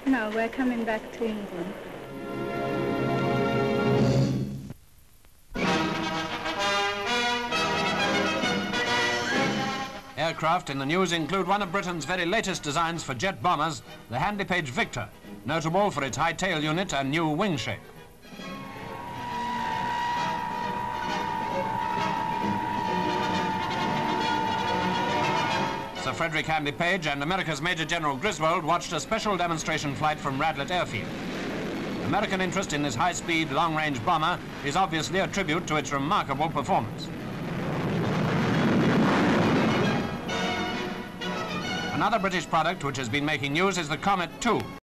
No, we're coming back to England. Aircraft in the news include one of Britain's very latest designs for jet bombers, the Handley Page Victor, notable for its high tail unit and new wing shape. Sir Frederick Handley Page and America's Major General Griswold watched a special demonstration flight from Radlett airfield. American interest in this high-speed, long-range bomber is obviously a tribute to its remarkable performance. Another British product which has been making news is the Comet II.